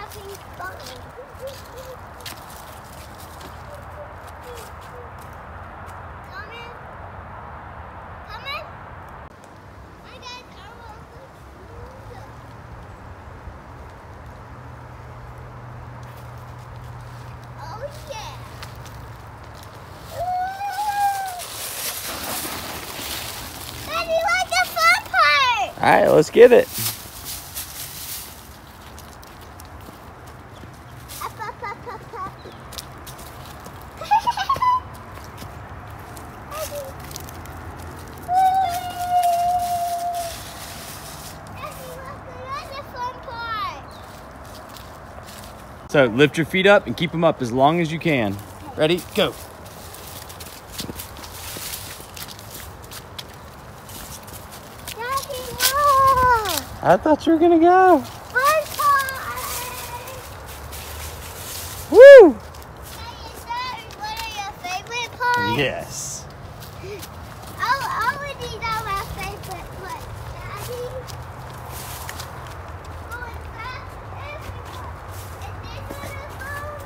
Daddy's fun. Come in. Come in. I got Carol. Oh yeah. Daddy, like the fun part. All right, let's get it. Up, up, up, up, up. So lift your feet up and keep them up as long as you can. Ready? Go. Daddy, look! I thought you were gonna go. Fun part! Woo! Daddy, is that one of your favorite parts? Yes. Oh, these are my favorite parts, Daddy. Oh, is that everyone? Is this one of them?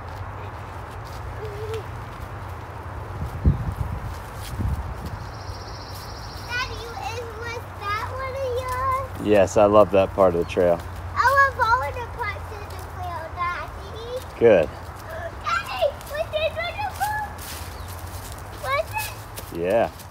Daddy, was that one of yours? Yes, I love that part of the trail. I love all of the parts of the trail, Daddy. Good. Daddy, was this one of them? Was it? Yeah.